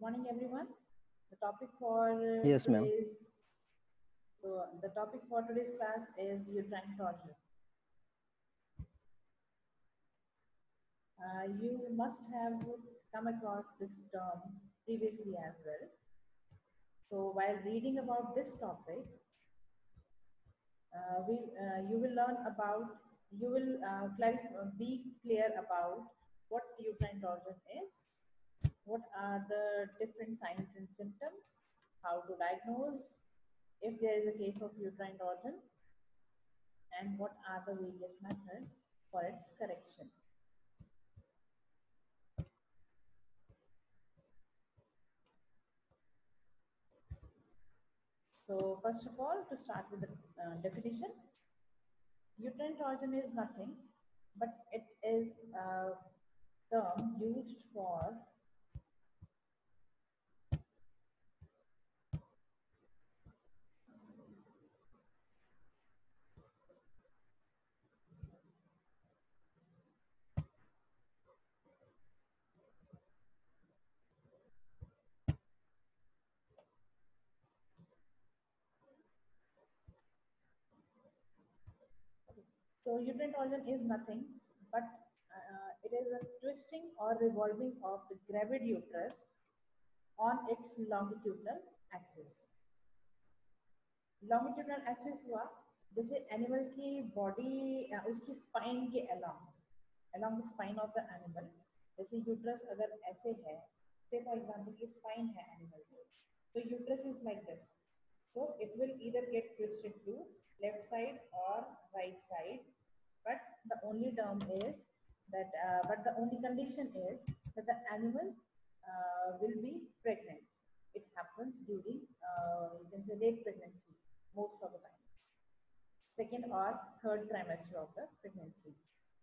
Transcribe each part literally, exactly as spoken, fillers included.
morning, everyone. The topic for uh, Yes, ma'am. today's so the topic for today's class is uterine torsion. Uh, you must have come across this term previously as well. So while reading about this topic, uh, we uh, you will learn about you will uh, clarify, be clear about what uterine torsion is, what are the different signs and symptoms, how to diagnose if there is a case of uterine torsion, and what are the various methods for its correction. So first of all, to start with the uh, definition, uterine torsion is nothing but it is a term used for so uterine torsion is nothing but uh, it is a twisting or revolving of the gravid uterus on its longitudinal axis. Longitudinal axis हुआ जैसे animal की body उसकी spine के along along the spine of the animal जैसे uterus अगर ऐसे है से फॉर एग्जांपल की स्पाइन है एनिमल की तो uterus is like this so it will either get twisted to left side or right side but the only term is that uh, but the only condition is that the animal uh, will be pregnant. It happens during uh, you can say late pregnancy most of the time, second or third trimester of the pregnancy.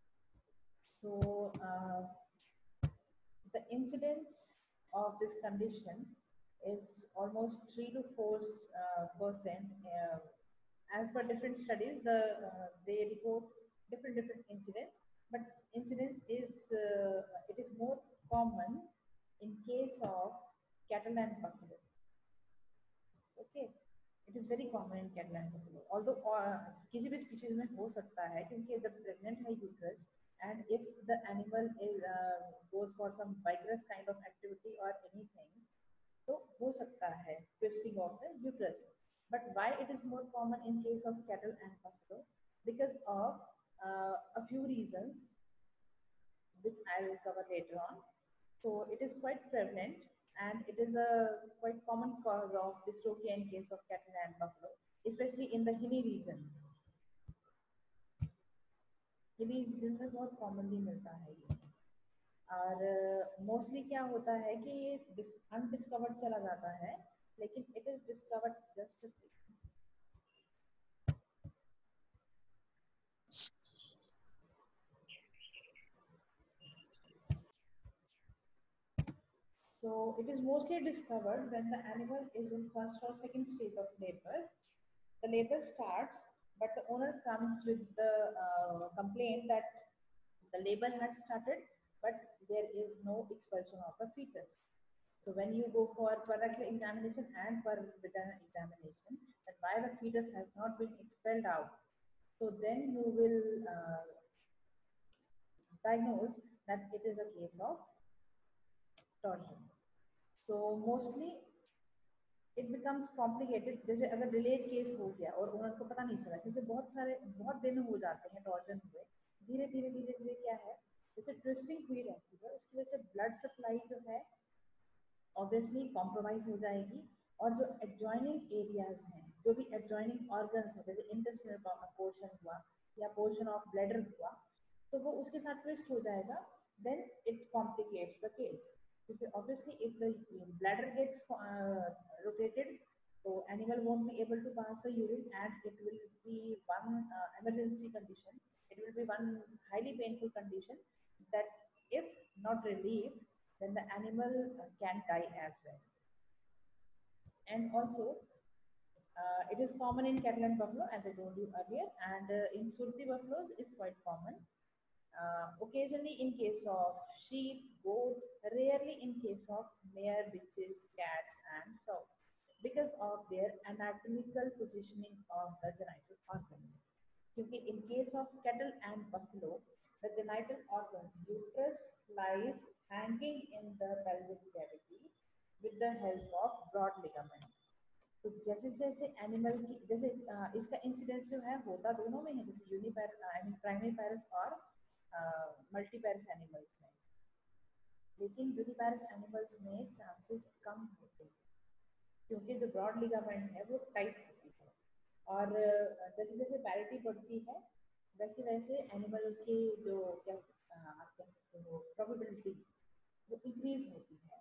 So uh, the incidence of this condition is almost three to four uh, percent. Uh, as per different studies, the uh, they report different different incidents, but incidence is uh, it is more common in case of cattle and buffalo. Okay, it is very common in cattle and buffalo. Although uh, किसी भी species में हो सकता है क्योंकि जब pregnant है uterus and if the animal is uh, goes for some vigorous kind of activity or anything, तो हो सकता है twisting of the uterus. But why it is more common in case of cattle and buffalo? Because of uh, a few reasons which I'll cover later on. So it is quite prevalent and it is a quite common cause of dystocia in case of cattle and buffalo, especially in the hilly regions. Hilly regions में बहुत commonly मिलता है ये और mostly uh, क्या होता है कि ये अनडिस्कवर्ड चला जाता है लेकिन it is discovered just a second. So it is mostly discovered when the animal is in first or second stage of labor. The labor starts, but the owner comes with the uh, complaint that the labor had started, but there is no expulsion of the fetus. So when you go for per rectal examination and per vaginal examination, that why the fetus has not been expelled out, so then you will uh, diagnose that it is a case of torsion. So mostly it becomes complicated जैसे अगर delayed case हो गया और owner को पता नहीं चला क्योंकि बहुत सारे बहुत दिन हो जाते हैं टॉर्जन हुए धीरे धीरे धीरे धीरे क्या है जैसे ट्विस्टिंग हुई रहती है उसकी वजह से ब्लड सप्लाई जो है ऑब्वियसली कॉम्प्रोमाइज हो जाएगी और जो एडजॉइनिंग एरियाज हैं जो भी एडजॉइनिंग ऑर्गन्स हैं जैसे इंटेस्टिनल पोर्शन हुआ या पोर्शन ऑफ ब्लैडर हुआ तो वो उसके साथ ट्विस्ट हो जाएगा then it complicates the case क्योंकि obviously if the bladder gets rotated so animal won't be able to pass the urine and it will be one uh, emergency condition, it will be one highly painful condition that if not relieved then the animal uh, can die as well. And also uh, it is common in cattle and buffalo as I told you earlier and uh, in Surti buffaloes is quite common. uh, occasionally in case of sheep, goat, rarely in case of mare, bitches, cats, and so because of their anatomical positioning of the genital organs. क्योंकि in case of cattle and buffalo, the genital organs uterus lies hanging in the pelvic cavity with the help of broad ligament. तो जैसे जैसे animal की जैसे अ, इसका incidence जो है होता दोनों में है, जैसे यूनिपैर आई मीन प्राइमरी पैरस और मल्टीपैरस एनिमल्स में, लेकिन यूनिपैरस एनिमल्स में चांसेस कम होते हैं क्योंकि जो ब्रॉड लिगामेंट है वो टाइट होती है, और अ, जैसे जैसे पैरिटी बढ़ती है वैसे वैसे एनिमल की जो क्या अ, आप कह सकते हो प्रोबेबिलिटी वो इंक्रीज होती है.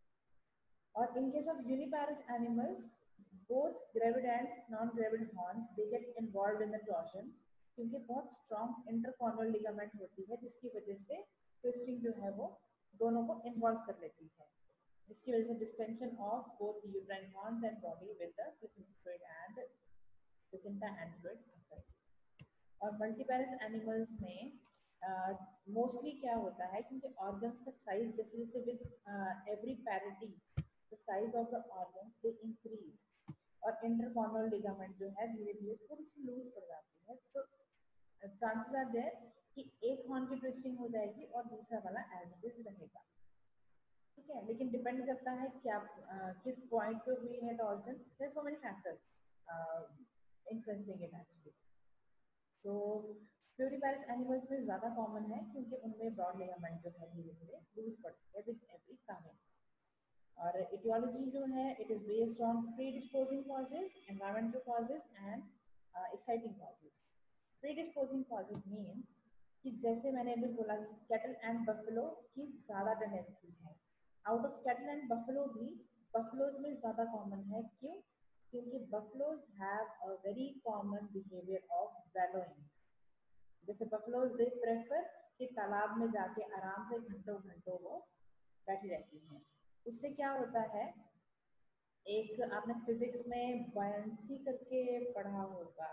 और in case of uniparous animals, both gravid and non-gravid horns they get involved in the torsion क्योंकि बहुत strong intercornual ligament होती है जिसकी वजह से twisting जो है वो दोनों को involve कर लेती है, जिसकी वजह से distension of both the uterine horns and body with the placenta fluid and placenta and fluid occurs. और मल्टीपैरस एनिमल्स में मोस्टली uh, क्या होता है क्योंकि ऑर्गन्स का साइज जैसे जैसे with every parity the size of the organs they increase और इंटरकॉर्नल लिगामेंट जो है धीरे धीरे थोड़ी सी लूज पड़ जाती है. सो चांसेस आर देयर कि एक हॉर्न की ट्विस्टिंग हो जाएगी और दूसरा वाला एज इट इज रहेगा. ठीक है, लेकिन डिपेंड करता है क्या uh, किस पॉइंट पे हुई है torsion. There so many factors influencing it actually. तो प्यूरिपैरस एनिमल्स में ज़्यादा कॉमन है क्योंकि उनमें ब्रॉड लिगामेंट जो है धीरे धीरे लूज पड़ती है विद एवरी कामिंग. और इटियोलॉजी जो है it is based on predisposing causes, environmental causes and exciting causes. Predisposing causes means कि जैसे मैंने अभी बोला कि कैटल एंड बफलो की ज़्यादा टेंडेंसी है. Out of cattle and buffalo भी बफलोज में ज़्यादा कॉमन है. क्यों? क्योंकि buffaloes have a very common behaviour of wallowing. जैसे बफलोज दे प्रेफर कि तालाब में जाके आराम से घंटों घंटों वो बैठी रहती हैं. उससे क्या होता है, एक आपने फिजिक्स में बॉयंसी करके पढ़ा होगा,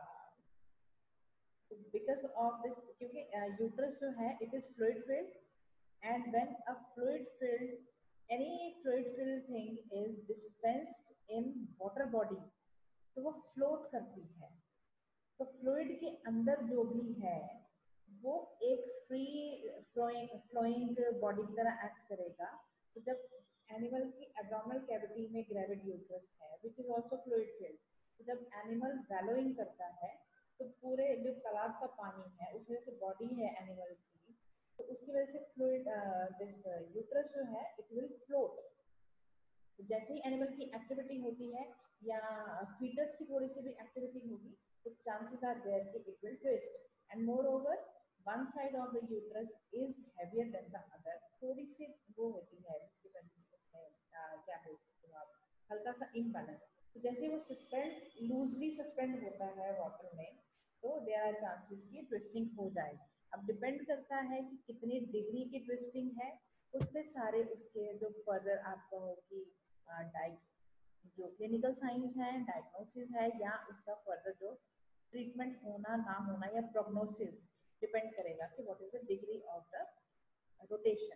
बिकॉज ऑफ दिस क्योंकि यूट्रस जो है it is fluid filled and when a fluid filled any fluid filled thing is dispensed in water body तो वो फ्लोट करती है. तो फ्लूइड के अंदर जो भी है वो एक फ्री फ्लोइंग फ्लोइंग बॉडी की तरह एक्ट करेगा. तो जब एनिमल की एब्डोमिनल कैविटी में ग्रेविड यूट्रस है which is also fluid filled, तो जब एनिमल वैलोइंग करता है तो पूरे जो तालाब का पानी है उस वजह से बॉडी है एनिमल की, तो उसकी वजह से फ्लूइड दिस यूट्रस जो है इट विल फ्लोट. जैसे ही एनिमल की एक्टिविटी होती है या फीटस की थोड़ी सी भी एक्टिविटी होगी तो चांसेस आर देयर कि it will twist. And moreover one side of the uterus is heavier than the other. थोड़ी सी वो होती है जिसकी वजह से उसमें uh, क्या बोल सकते हो आप, हल्का सा इम्बैलेंस. तो जैसे वो सस्पेंड लूजली सस्पेंड होता है वाटर में तो देयर आर चांसेस कि ट्विस्टिंग हो जाएगी. अब डिपेंड करता है कि कितनी डिग्री की ट्विस्टिंग है, उस पर सारे उसके जो फर्दर आप कहो कि डाइ जो क्लिनिकल साइंस है, डायग्नोसिस है या उसका फर्दर जो ट्रीटमेंट होना ना होना या प्रोग्नोसिस डिपेंड करेगा कि what is the degree of the rotation.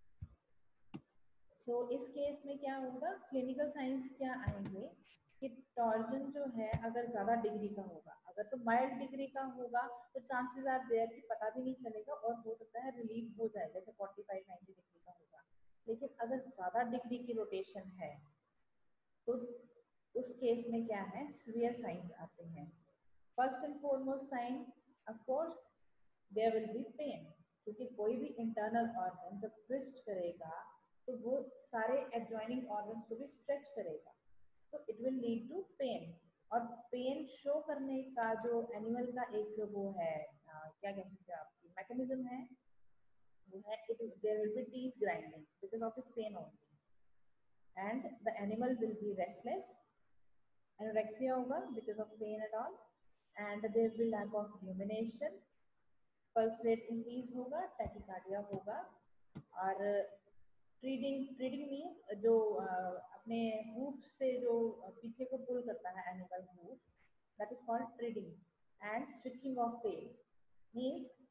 So इस केस में क्या होगा, क्लिनिकल साइंस क्या आएंगे कि टॉर्जन जो है अगर ज़्यादा डिग्री का होगा, अगर तो माइल्ड डिग्री का होगा तो चांसेस आर देयर कि पता भी नहीं चलेगा और हो सकता है रिलीव हो जाए, जैसे फोर्टी फाइव नाइंटी डिग्री का होगा. लेकिन अगर ज़्यादा डिग्री की रोटेशन है तो उस केस में क्या है, सीवियर साइंस आते हैं. First and foremost sign of course there will be pain, क्योंकि कोई भी इंटरनल ऑर्गन जब ट्विस्ट करेगा तो वो सारे एडजॉइनिंग ऑर्गन्स को भी स्ट्रेच करेगा, तो it will lead to pain. और पेन शो करने का जो एनिमल का एक वो है आ, क्या कह सकते हैं आपकी मैकेनिज्म है, वो है it there will be teeth grinding because of this pain only. and the animal will be restless, anorexia hoga because of pain and all, and there will be lack of rumination, pulse rate increase होगा, tachycardia होगा. और treading treading means जो uh, अपने hoof से जो पीछे को pull करता है animal hoof, that is called treading. And switching of tail means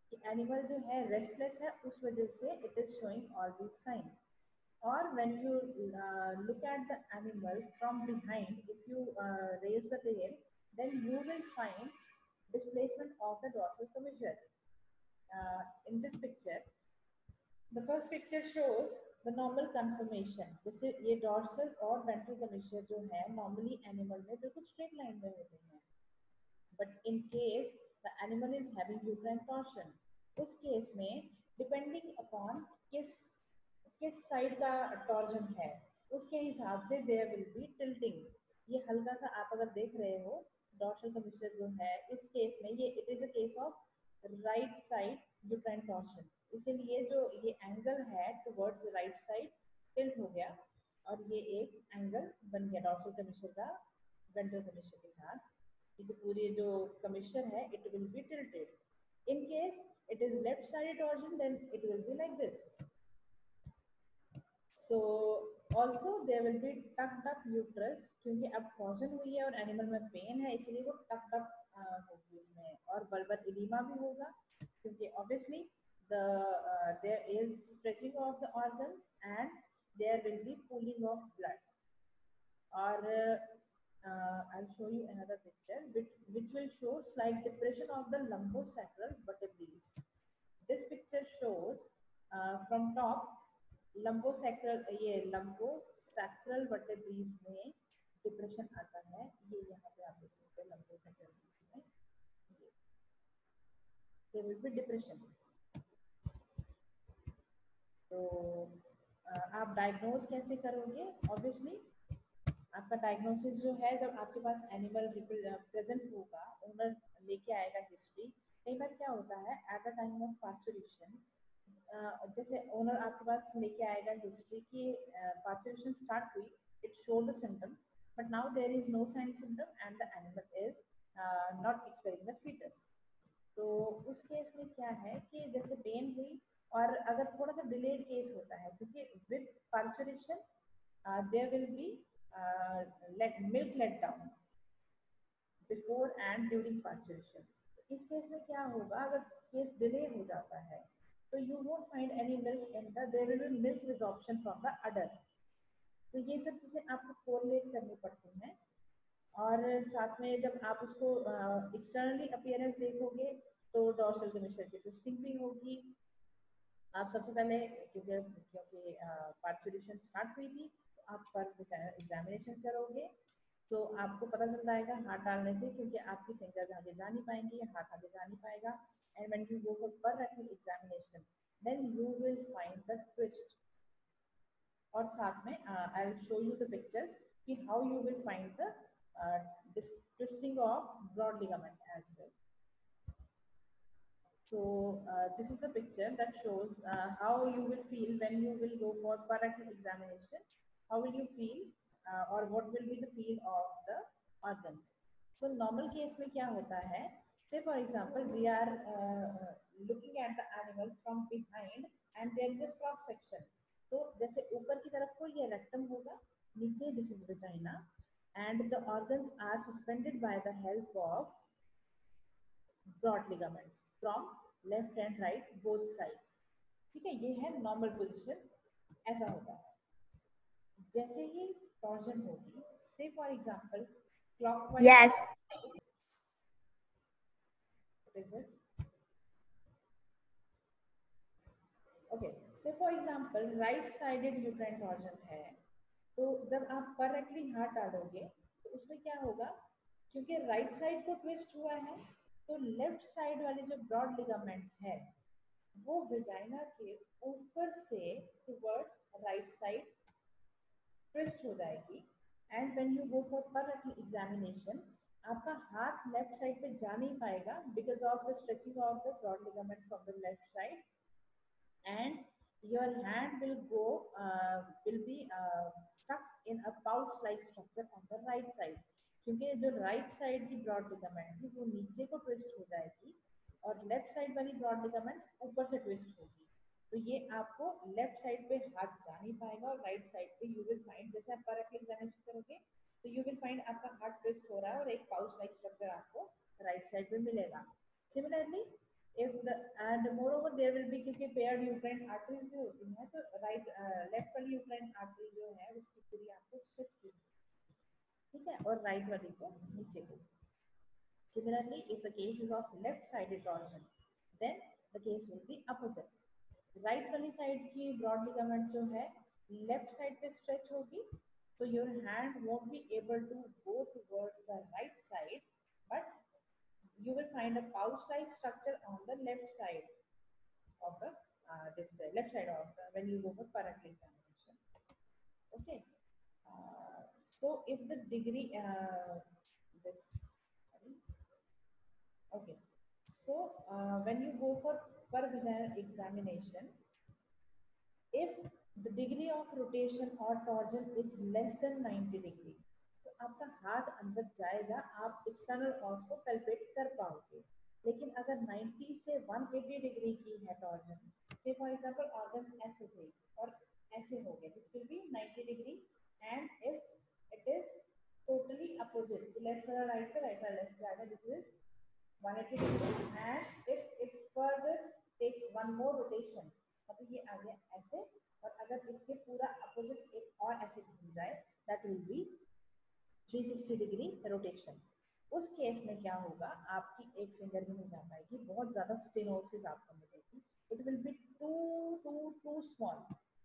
कि एनिमल जो है रेस्टलेस है, उस वजह से it is showing all these signs. Or when you uh, look at the animal from behind, if you uh, raise the tail, then you will find displacement of the dorsal commissure. Uh, in this picture, the first picture shows the normal conformation. जैसे ये dorsal और ventral commissure जो है normally animal में बिल्कुल straight line में होते हैं. But in case the animal is having uterine torsion, उस case में depending upon किस किस साइड का टॉर्जन है, उसके हिसाब से देयर विल बी टिल्टिंग. ये हल्का सा आप अगर देख रहे हो डॉर्सल कमीशर जो है, इस केस में ये it is a case of right side uterine torsion, इसीलिए जो ये एंगल है टुवर्ड्स राइट साइड टिल्ट हो गया और ये एक एंगल बन गया डॉर्सल कमीशर का वेंट्रल कमीशर के साथ. ये पूरी जो कमीशर है it will be tilted. In case it is left sided torsion, then it will be like this. So also there will be tucked up uterus, क्योंकि अब torsion हुई है और animal में pain है, इसलिए वो tucked up uh, होगी उसमें. और bulbar edema भी होगा, क्योंकि obviously the uh, there is stretching of the organs and there will be pooling of blood. Or uh, I'll show you another picture which which will show slight depression of the lumbosacral vertebrae. This picture shows uh, from top lumbosacral, ये lumbosacral vertebrae में depression आता है. ये यहाँ पे आप देख सकते हैं लंबोसैक्रल में there will be depression. तो आप डायग्नोज कैसे करोगे? ऑब्वियसली आपका डायग्नोसिस जो है, जब आपके पास एनिमल प्रेजेंट होगा, ओनर लेके आएगा हिस्ट्री. कई बार क्या होता है at a time of parturition, जैसे ओनर आपके पास लेके आएगा हिस्ट्री की पार्चुरेशन स्टार्ट हुई, it show the symptoms, but now there is no sign symptom and the animal is not expelling the fetus. तो उस केस में क्या है कि जैसे पेन हुई, और अगर थोड़ा सा डिलेड केस होता है, क्योंकि with parturition there will be let milk let down before and during parturition. इस केस में क्या होगा, अगर केस डिले हो जाता है तो you won't find any milk in the, there will be milk resorption from the udder. तो ये सब चीजें आपको कोरिलेट करनी पड़ती हैं. और साथ में जब आप उसको एक्सटर्नली uh, अपीयरेंस देखोगे तो डॉर्सल कमीशर की ट्विस्टिंग भी होगी. आप सबसे पहले क्योंकि क्योंकि पार्चुरेशन स्टार्ट हुई थी, आप पर एग्जामिनेशन करोगे तो आपको पता चल जाएगा हाथ डालने से, क्योंकि आपकी फिंगर्स आगे जा नहीं पाएंगी, हाथ आगे जा नहीं पाएगा. And when you go for per examination then you will find the twist. और साथ में I will show you the pictures कि how you will find the this twisting of broad ligament as well. So uh, this is the picture that shows uh, how you will feel when you will go for parental examination. How will you feel uh, or what will be the feel of the organs? So normal case में क्या होता है? Say for example we are uh, looking at the animal from behind and there is a cross section. तो जैसे ऊपर की तरफ को ये rectum होगा, नीचे this is vagina, and the organs are suspended by the help of broad ligaments from left and right both sides. ठीक है, ये है नॉर्मल पोजीशन. ऐसा होता है. जैसे ही टॉर्जन होगी, say for example clockwise, yes okay, say for example right sided uterine torsion है, तो जब आप परफेक्टली हाथ डालोगे तो उसमें क्या होगा, क्योंकि राइट साइड को ट्विस्ट हुआ है तो लेफ्ट साइड वाली जो ब्रॉड लिगामेंट है वो वेजाइना के ऊपर से टुवर्ड्स राइट साइड ट्विस्ट हो जाएगी. And when you go for perfect examination, आपका हाथ लेफ्ट साइड पे जा नहीं पाएगा because of the stretching of the broad ligament from the left side, and your hand will go uh, will be uh, stuck in a pouch like structure on the right side. क्योंकि जो right side की broad ligament है वो नीचे को twist हो जाएगी और लेफ्ट साइड वाली ब्रॉड लिगामेंट ऊपर से ट्विस्ट होगी. तो ये आपको लेफ्ट साइड पे हाथ जा नहीं पाएगा और राइट साइड पे यू विल फाइंड, जैसे आप पर एग्जामिनेशन करोगे तो यू विल फाइंड आपका हाथ ट्विस्ट हो रहा है और एक पाउच लाइक स्ट्रक्चर आपको राइट साइड पे मिलेगा. Similarly if the and moreover there will be, क्योंकि paired uterine arteries भी होती हैं, तो right लेफ्ट वाली uterine artery जो है उसकी पूरी आपको स्ट्रेच भी, ठीक है, और राइट वाली को नीचे को. Similarly, if the case is of left-sided torsion, then the case will be opposite. Right वाली साइड की ब्रॉड लिगामेंट जो है लेफ्ट साइड पे स्ट्रेच होगी, तो your hand won't be able to go towards the right side, but you will find a pouch-like structure on the left side of the uh, this uh, left side of the, when you go for parental examination. Okay. Uh, so if the degree uh, this sorry. Okay. So uh, when you go for per vaginal examination, if the degree of rotation or torsion is less than ninety degree, तो आपका हाथ अंदर जाएगा, आप external ऑस को palpate कर पाओगे. लेकिन अगर ninety से one eighty डिग्री की है टॉर्जन, से फॉर एग्जांपल ऑर्गन ऐसे थे और ऐसे हो गए, this will be ninety degree. And if it is totally opposite, left वाला राइट पे, राइट वाला लेफ्ट पे आएगा, this is one eighty degree. and if it further takes one more rotation, मतलब ये आ गया ऐसे, और अगर इसके पूरा अपोजिट एक और ऐसे घूम जाए, that will be three sixty degree rotation. उस केस में क्या होगा, आपकी एक फिंगर भी नहीं जा पाएगी, बहुत ज्यादा स्टेनोसिस आपको मिलेगी. It will be too too too small.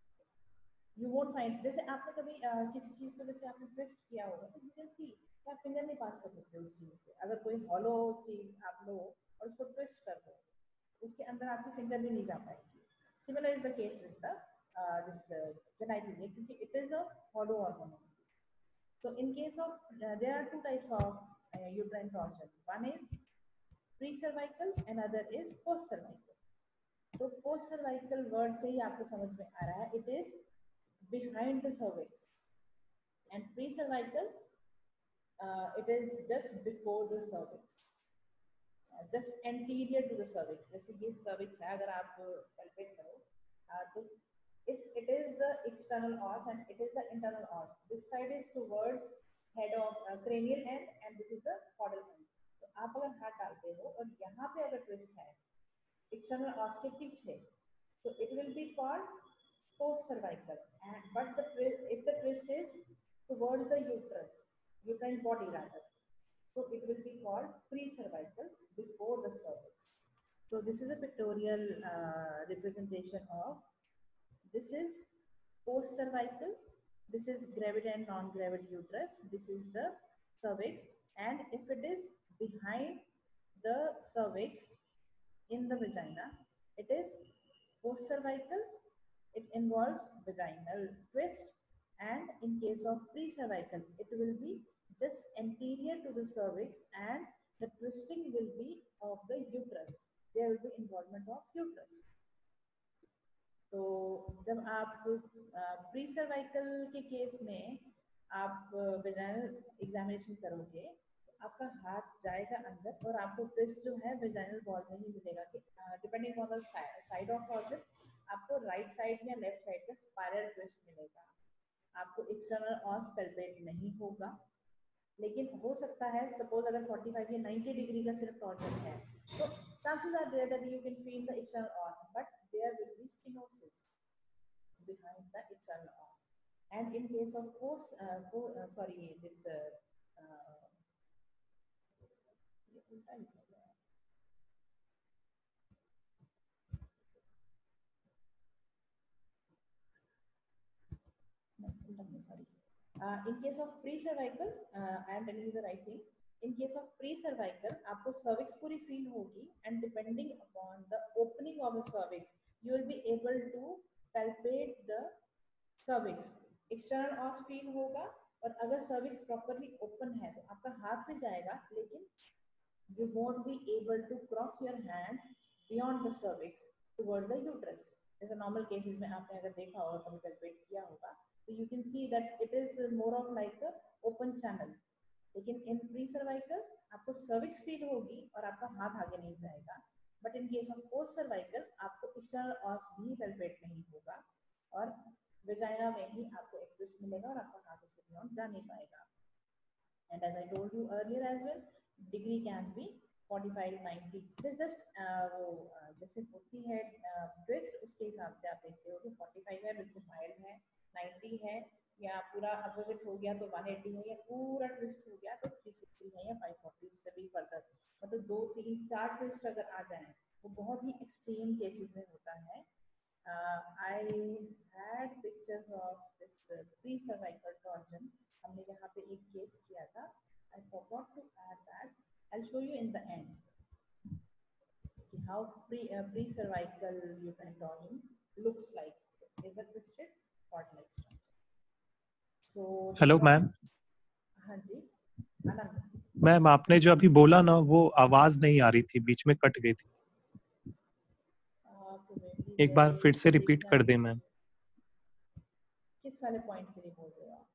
You won't find, जैसे आपने कभी uh, किसी चीज को जैसे आपने ट्विस्ट किया होगा, तो यू कैन सी आप फिंगर नहीं पास कर सकते उस चीज से. अगर कोई हॉलो चीज आप लो और उसको ट्विस्ट कर दो, उसके अंदर आपकी फिंगर भी नहीं जा पाएगी. Similar is the case with the this genital, क्योंकि it is a hollow organ. So in case of uh, there are two types of uh, uterine torsion. One is pre-cervical and other is post-cervical. तो post-cervical word से ही आपको समझ में आ रहा है, it is behind the cervix, and pre-cervical uh, it is just before the cervix, uh, just anterior to the cervix. जैसे ये cervix है, अगर आप palpate करो uh, तो if it is the external os and it is the internal os, this side is towards head of uh, cranial end and this is the caudal end. तो आप अगर हाथ डालते हो और यहाँ पे अगर ट्विस्ट है external os के पीछे, तो it will be called post cervical. And but the twist, if the twist is towards the uterus, uterine body rather, so it will be called pre cervical, before the cervix. So this is a pictorial uh, representation of, this is post cervical, this is gravid and non-gravid uterus, this is the cervix, and if it is behind the cervix in the vagina, it is post cervical, it involves vaginal twist. And in case of pre-cervical, it will be just anterior to the cervix and the twisting will be of the uterus, there will be involvement of uterus. तो जब आप pre cervical के case में आप vaginal examination करोगे, तो आपका हाथ जाएगा अंदर और आपको ट्विस्ट जो है वेजाइनल वॉल में ही मिलेगा, कि depending on the side of torsion आपको राइट साइड या लेफ्ट साइड का स्पाइरल ट्विस्ट मिलेगा. आपको एक्सटर्नल ऑस पैल्पेट नहीं होगा, लेकिन हो सकता है सपोज अगर forty-five या ninety डिग्री का सिर्फ टॉर्जन है, तो chances are there that you can feel the external os, but there will be stenosis behind the external os. And in case of post uh, po, uh, sorry this uh, uh, sorry uh, in case of pre-cervical, uh, I am telling you the right thing. In case of pre-cervical, आपको cervix पूरी feel होगी, and depending upon the opening of the cervix, you will be able to palpate the cervix. External os feel होगा, और अगर cervix properly open है तो आपका हाथ भी जाएगा, लेकिन you won't be able to cross your hand beyond the cervix towards the uterus. जैसे normal cases में आपने अगर देखा होगा, कभी palpate किया होगा, तो you can see that it is more of like a open channel. लेकिन इन प्री सर्वाइकल आपको सर्विक्स फील होगी और आपका हाथ आगे नहीं जाएगा, but in case of post cervical आपको एक्सटर्नल ऑस भी पैल्पेट नहीं होगा और वेजाइना में ही आपको एक ट्विस्ट मिलेगा और आपका हाथ उसके बियॉन्ड जा नहीं पाएगा. And as I told you earlier as well, degree can be forty-five, ninety, this just वो uh, जैसे होती है ट्विस्ट, उसके हिसाब से आप देखते हो कि forty-five है बिल्कुल माइल्ड है, ninety है या पूरा अपोजिट हो गया तो one eighty है, या पूरा ट्विस्ट हो गया तो three sixty है या five forty, उससे भी फर्दर मतलब दो तीन चार ट्विस्ट अगर आ जाए वो बहुत ही एक्सट्रीम केसेस में होता है. I had pictures of this pre cervical torsion. हमने यहाँ पे एक केस किया था. I forgot to add that. I'll show you in the end how pre uh, pre-cervical uterine torsion looks like. Is a twisted cord-like structure. So hello ma'am. हाँ जी आनंद. Ma'am आपने जो अभी बोला ना वो आवाज नहीं आ रही थी, बीच में कट गई थी. एक बार फिर से रिपीट कर दें मैम. किस वाले पॉइंट के लिए बोल रहे हो आप?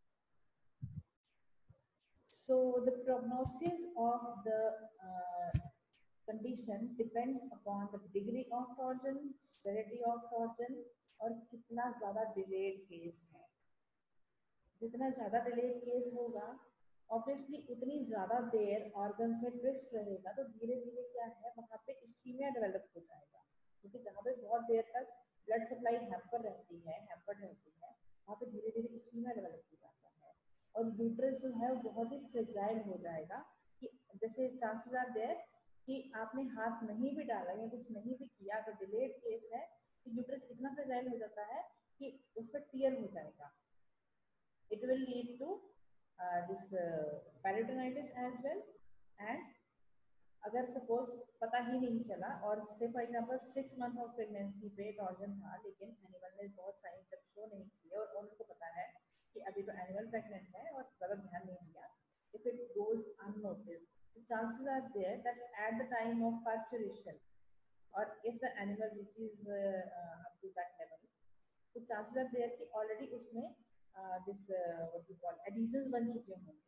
So the prognosis of the uh, condition depends upon the degree of torsion, severity of torsion और कितना ज़्यादा delayed केस है. जितना ज़्यादा delayed केस होगा ऑब्वियसली उतनी ज़्यादा देर ऑर्गन्स में ट्विस्ट रहेगा तो धीरे धीरे क्या है वहाँ पे इस्कीमिया डेवलप हो जाएगा. क्योंकि जहाँ पे बहुत देर तक ब्लड सप्लाई हैम्पर रहती है हैम्पर रहती है वहाँ पे धीरे धीरे इस्कीमिया डेवलप हो जाता है और यूट्रस जो है वो बहुत ही फ्रेजाइल हो जाएगा. कि जैसे चांसेस आर देयर कि आपने हाथ नहीं भी डाला या कुछ नहीं भी किया तो डिलेड केस है कि यूट्रस इतना फ्रेजाइल हो जाता है कि उस पर टीयर हो जाएगा. It will lead to uh, this uh, peritonitis as well. And अगर सपोज पता ही नहीं चला और say for example six month of pregnancy पे टॉर्जन था लेकिन एनिमल ने बहुत साइन जब शो नहीं किए और उनको पता है कि अभी तो एनिमल प्रेग्नेंट है और ज़्यादा ध्यान नहीं दिया, if it goes unnoticed the chances are there that at the time of parturition or if the animal reaches uh, uh, up to that level, तो chances are there कि already उसमें uh, this uh, what you call adhesions बन चुके होंगे.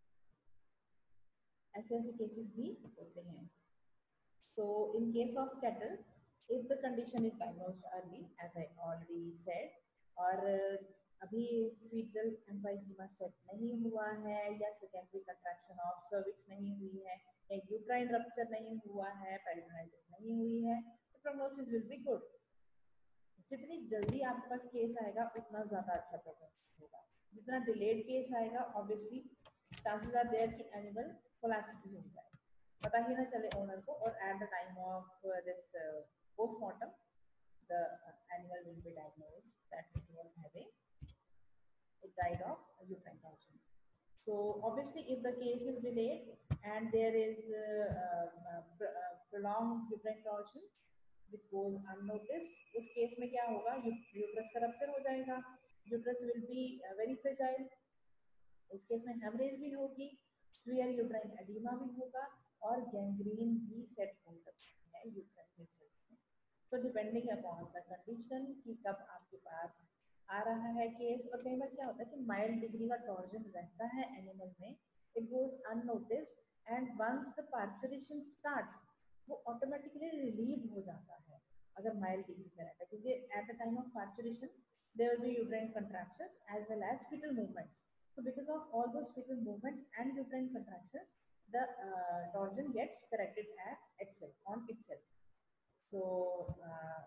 ऐसे ऐसे cases भी होते हैं. So in case of cattle, if the condition is diagnosed early, as I already said, और अभी fetal emphysema set नहीं हुआ है या secondary contraction of cervix नहीं हुई है या uterine rupture नहीं हुआ है, peritonitis नहीं हुई है, तो prognosis will be good. जितनी जल्दी आपके पास केस आएगा उतना ज़्यादा अच्छा prognosis होगा. जितना delayed केस आएगा obviously chances are there कि animal collapse भी हो जाए, पता ही ना चले ओनर को और at the time of uh, this uh, postmortem the uh, animal will be diagnosed that it was having it died of uterine torsion. So obviously if the case is delayed and there is uh, uh, pr uh, prolonged uterine torsion which goes unnoticed, उस case में क्या होगा, uterus का rupture हो जाएगा, uterus will be uh, very fragile. उस case में haemorrhage भी होगी, severe uterine edema भी होगा और गैंग्रीन भी सेट हो सकती है यूट्राइन वेसल में. तो डिपेंडिंग अपॉन द कंडीशन कि कब आपके पास आ रहा है केस. और कई बार क्या होता है कि माइल्ड डिग्री का टॉर्जन रहता है एनिमल में, it goes unnoticed and once the parturition starts वो ऑटोमेटिकली रिलीव हो जाता है अगर माइल्ड डिग्री का रहता है, क्योंकि at the time of parturition there will be uterine contractions as well as fetal movements. So because of all those fetal movements and uterine contractions, the uh, torsion gets corrected at itself, on itself. So uh,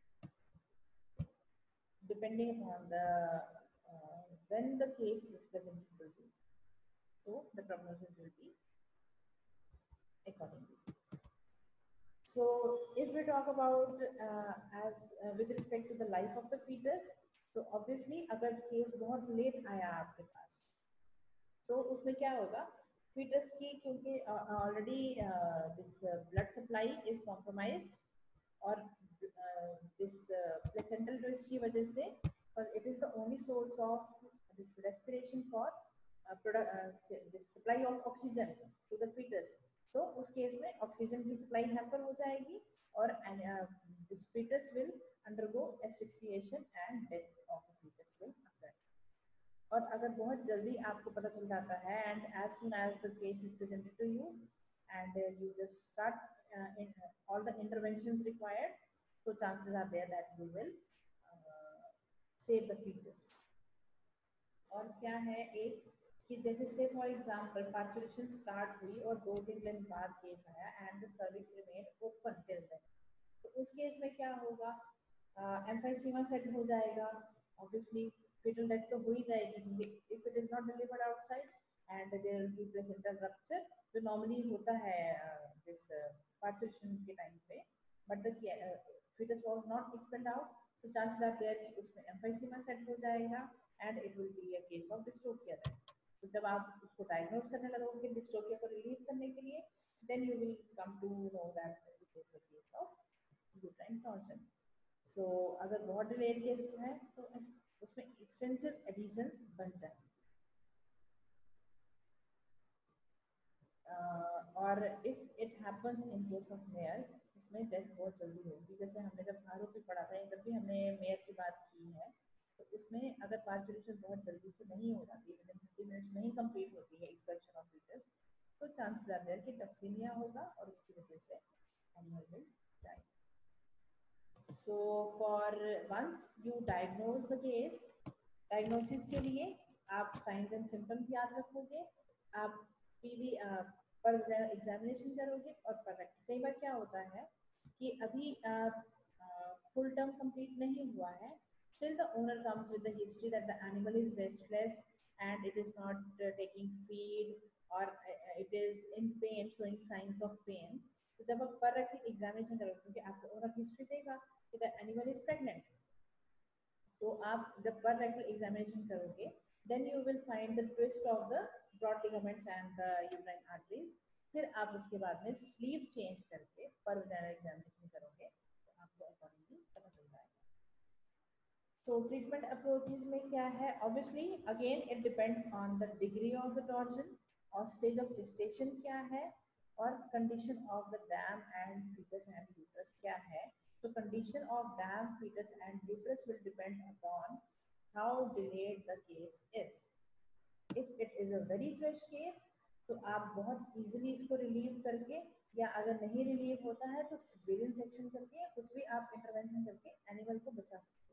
depending upon the uh, when the case is presented to you, so the prognosis will be accordingly. So if we talk about uh, as uh, with respect to the life of the fetus, so obviously अगर case बहुत late आया आपके पास तो उसमें क्या होगा, fetus की क्योंकि already this blood supply is compromised और दिस प्लेसेंटल ट्विस्ट की वजह से it is the only source of this respiration for this supply of oxygen to the fetus. तो उस केस में ऑक्सीजन की सप्लाई हैम्पर हो जाएगी और this fetus will undergo asphyxiation and death of the fetus will occur. और अगर बहुत जल्दी आपको पता चल जाता है and as soon as the case is presented to you and you just start all the interventions required, so chances are there that you will uh, save the fetus. और क्या है एक कि जैसे से फॉर एग्जांपल पार्चुलेशन स्टार्ट हुई और दो तीन दिन बाद केस आया and the cervix remain open till then, तो उस केस में क्या होगा, एम्फाइसीमा सेट हो जाएगा, ऑब्वियसली fetal डेथ तो हो ही जाएगी क्योंकि if it is not delivered outside and there will be placental rupture जो नॉर्मली होता है दिस पार्चुलेशन के टाइम पे, but the fetus was not expelled out, so chances are there कि उसमें एम्फाइसीमा सेट हो जाएगा and it will be a case of dystrophia then. तो जब आप उसको डायग्नोज करने लगोगे डिस्ट्रोफिया को रिलीव करने के लिए, then you will come to know that it is a case of uterine torsion. So अगर बहुत डिलेड केसेस है तो उसमें एक्सटेंसिव एडिशंस बन जाएंगे। uh, और if it happens in case of mares, इसमें डेथ बहुत जल्दी होगी। जैसे हमने जब आरोपी पढ़ा था जब भी हमने मेयर की बात की है, तो उसमें अगर पार्चुलेशन बहुत जल्दी से नहीं हो जाती है, विदिन फिफ्टी मिनट्स नहीं कंप्लीट होती है एक्सपेक्शन ऑफ फीटस, तो चांसेस आर देयर कि टॉक्सिमिया होगा और उसकी वजह से animal will die. So for once you diagnose the case, diagnosis के लिए आप साइंस एंड सिम्टम्स याद रखोगे, आप पीवी पर एग्जामिनेशन करोगे और पर कई बार क्या होता है कि अभी फुल टर्म कंप्लीट नहीं हुआ है, still the owner comes with the history that the animal is restless and it is not uh, taking feed or uh, it is in pain, showing signs of pain। तो जब आप पर examination करोगे क्योंकि आपको ओनर हिस्ट्री देगा कि the animal is pregnant, तो आप जब पर रेक्टल एग्जामिनेशन करोगे then you will find the twist of the broad ligaments and the uterine arteries. फिर आप उसके बाद में स्लीव चेंज करके पर वजाइनल एग्जामिनेशन करोगे तो आपको अकॉर्डिंगली पता चल जाएगा। तो ट्रीटमेंट अप्रोचेस में क्या है, obviously again it depends on the degree of the torsion और स्टेज ऑफ जेस्टेशन क्या है और condition of the dam and fetus and uterus क्या है। So condition of dam, fetus and uterus will depend upon how delayed the case is. If it is a very fresh case, तो आप बहुत easily इसको relieve करके, या अगर नहीं relieve होता है तो cesarean section करके या कुछ भी आप intervention करके animal को बचा सकते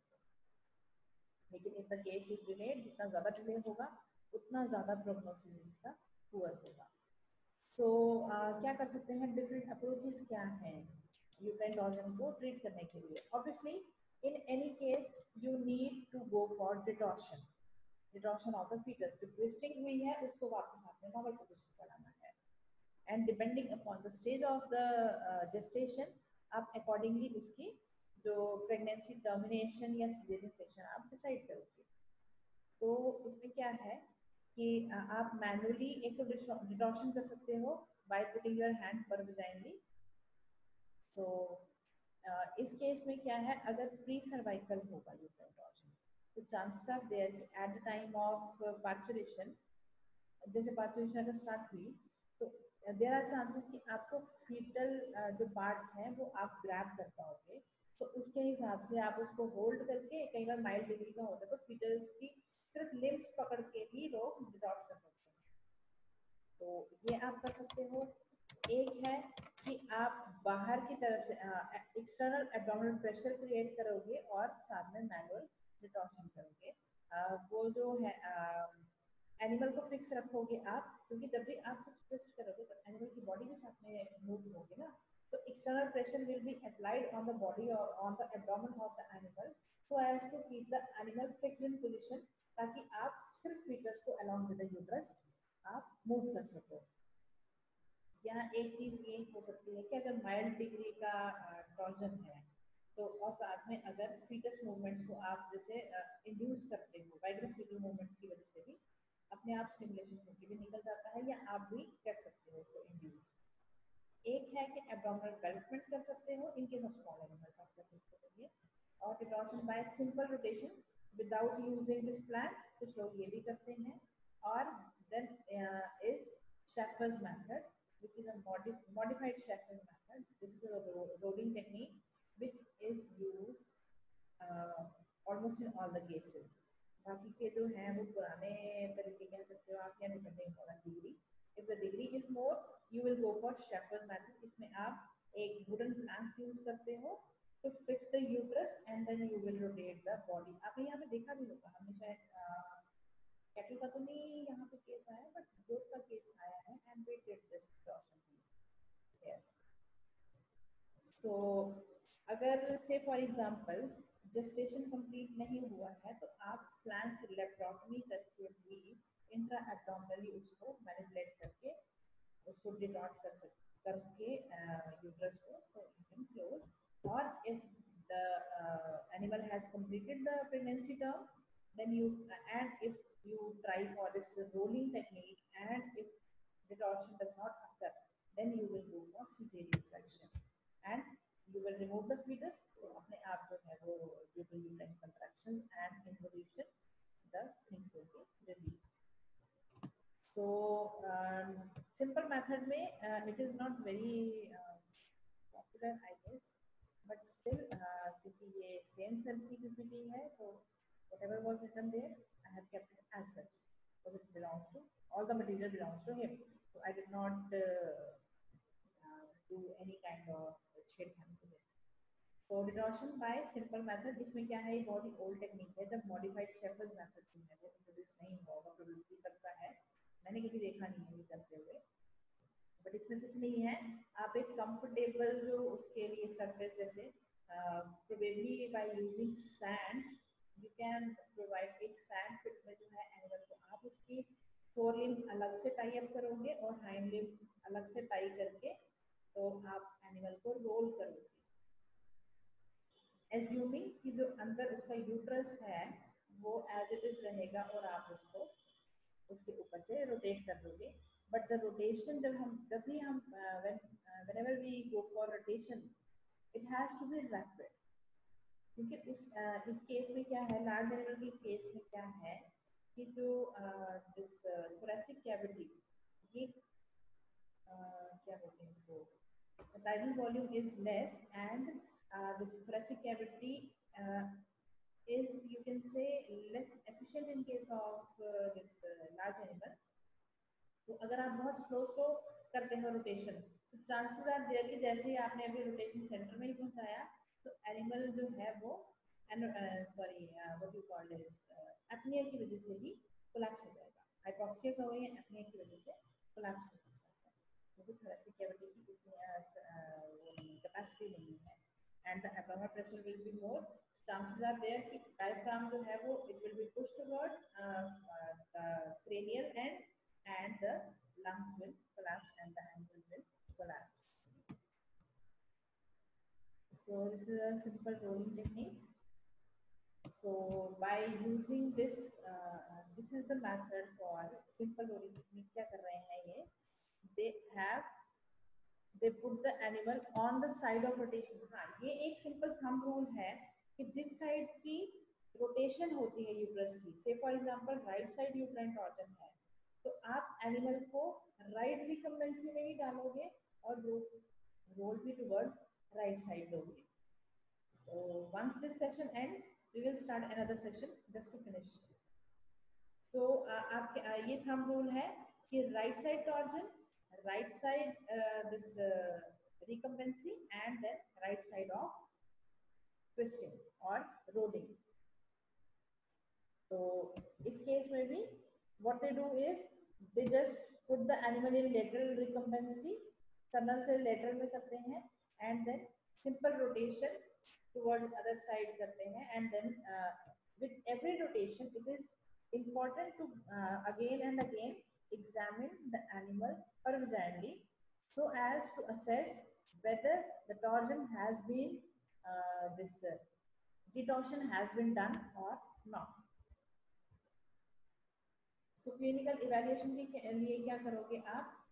हो। लेकिन if the case is delayed, जितना ज़्यादा delay होगा उतना ज़्यादा prognosis इसका poor होगा। So uh, क्या कर सकते हैं, different approaches क्या हैं यूट्राइन टॉर्जन को ट्रीट करने के लिए। Obviously in any case you need to go for detorsion, detorsion of the fetus, जो ट्विस्टिंग हुई है उसको वापस आपने नॉर्मल पोजीशन पर लाना है and depending upon the stage of the gestation आप अकॉर्डिंगली उसकी जो प्रेगनेंसी टर्मिनेशन या सिजेरियन सेक्शन आप डिसाइड करोगे। तो इसमें क्या है कि आप मैनुअली एक तो डिटॉर्शन कर सकते हो by putting your hand per vaginally. तो uh, इस केस में क्या है, अगर प्री सर्वाइकल होगा यूट्राइन टॉर्जन तो चांसेस आर देयर कि at the time of parturition, जैसे पार्चुलेशन अगर स्टार्ट हुई तो देयर आर चांसेस कि आपको फीटल uh, जो पार्ट्स हैं वो आप ग्रैब कर पाओगे, तो उसके हिसाब से आप उसको होल्ड करके, कई बार माइल्ड डिग्री का होता है तो फीटल्स की सिर्फ लिम्स पकड़ के भी लोग डिटॉर्ट कर सकते हैं, तो ये आप कर सकते हो। एक है कि आप बाहर की तरफ से एक्सटर्नल एब्डोमिनल प्रेशर क्रिएट करोगे और साथ में मैनुअल डिटॉर्शन करोगे। uh, वो जो है एनिमल uh, को फिक्स रखोगे आप, क्योंकि जब भी आप कुछ ट्विस्ट करोगे तो एनिमल की बॉडी भी साथ में मूव होगी ना, तो external pressure will be applied on the body और on the abdomen of the animal so as to keep the animal fixed in position, ताकि आप सिर्फ फीटस को अलोंग विद द यूट्रस आप मूव कर सको। या एक चीज ये हो सकती है कि अगर माइल्ड डिग्री का टॉर्जन है तो और साथ में अगर फीटस मूवमेंट्स को आप जैसे इंड्यूस करते हो, वाइग्रस फीटल मूवमेंट्स की वजह से भी अपने आप स्टिमुलेशन होकर भी निकल जाता है, या आप भी कर सकते हो उसको इंड्यूस। एक है कि एब्डोमिनल डेवलपमेंट कर सकते हो, in case of small animals आप कर सकते हो ये, और detorsion by simple rotation without using this plan, कुछ लोग ये भी करते हैं। और then is Schaffer's method which is a modi modified Schaeffer's method. This is a ro rolling technique which is used uh, almost in all the cases. बाकी के जो हैं वो पुराने तरीके कह सकते हो आप, या depending on degree. If the degree is more, you will go for Schaeffer's method. इसमें आप एक wooden plank यूज करते हो to fix the uterus and then you will rotate the body. आपने यहाँ पे देखा भी होगा, हमने शायद कैटल का तो नहीं यहाँ पे केस से फॉर एग्जांपल जेस्टेशन कंप्लीट नहीं हुआ है तो आप फ्लैंक लेप्रोटमी करके भी इंट्रा एब्डोमिनली उसको मैनिपुलेट करके उसको डिटॉट कर सकते करके यूट्रस को तो यू कैन क्लोज। और if the animal has completed the pregnancy term then you and if you try for this rolling technique and if detortion does not occur then you will go for cesarean section and you will remove the fetus तो अपने आप जो है वो due to uterine contractions and involution the things will be released। so um, simple method में uh, it is not very uh, popular I guess but still uh, क्योंकि ये same cell की पीपीटी है तो whatever was written there, I have kept it as such because it belongs to all the material belongs to him. So I did not uh, uh, do any kind of छेड़खानी to it. So detortion by simple method इसमें क्या है ये बहुत ही old technique है जब modified Sheffer's method जो है वो introduce नहीं हुआ होगा probability तब का है मैंने कभी देखा नहीं है ये करते हुए बट इसमें कुछ नहीं है आप एक comfortable जो उसके लिए surface जैसे uh, probably by using sand you can provide एक sand pit में जो है एनिमल को आप उसकी फोर लिम्स अलग से टाई अप करोगे और हाइंड लिम्स अलग से टाई करके तो आप एनिमल को रोल करोगे एज्यूमिंग कि जो अंदर उसका यूट्रस है वो एज इट इज रहेगा और आप उसको उसके ऊपर से रोटेट कर दोगे बट द रोटेशन जब हम जब भी हम whenever we go for rotation it has to be rapid क्योंकि उस uh, इस केस में क्या है लार्ज एनिमल के केस में क्या है कि जो दिस थोरेसिक कैविटी ये uh, क्या बोलते हैं इसको tidal volume is less and this thoracic cavity is you can say less efficient in case of uh, this uh, large animal तो अगर आप बहुत स्लो स्लो करते हैं रोटेशन तो चांसेस आर देयर कि जैसे ही आपने अभी रोटेशन सेंटर में ही पहुंचाया तो एनिमल जो है वो sorry what you called is apnoea की वजह से ही कोलैप्स हो जाएगा हाइपोक्सिया का वही एपनिया की वजह से कोलैप्स हो सकता है क्योंकि थोरेसिक कैविटी की इतनी कैपेसिटी नहीं है and the abdominal pressure will be more chances are there कि diaphragm जो है वो it will be pushed towards uh, uh, the cranial end and the lungs will collapse and the ankle will collapse. So this is a simple rolling technique. So by using this, uh, this is the method for simple rolling technique. क्या कर रहे हैं ये? They have they put the animal on the side of rotation. हाँ, ये एक simple thumb rule है कि जिस साइड की रोटेशन होती है यूट्रस की say for example right side uterine torsion है तो आप एनिमल को राइट रिकम्बेंसी में ही डालोगे और रोल भी टुवर्ड्स राइट साइड दोगे so once this session ends we will start another session just to finish तो आपके ये थंब रूल है कि right side torsion right side this recumbency and then right side of twisting or rolling. So इस case में भी what they do is they just put the animal in lateral recumbency, sternal से lateral में करते हैं and then simple rotation towards other side करते हैं and then uh, with every rotation it is important to uh, again and again examine the animal horizontally so as to assess whether the torsion has been Uh, this uh, detortion has been done or not. So clinical evaluation के लिए क्या करोगे आप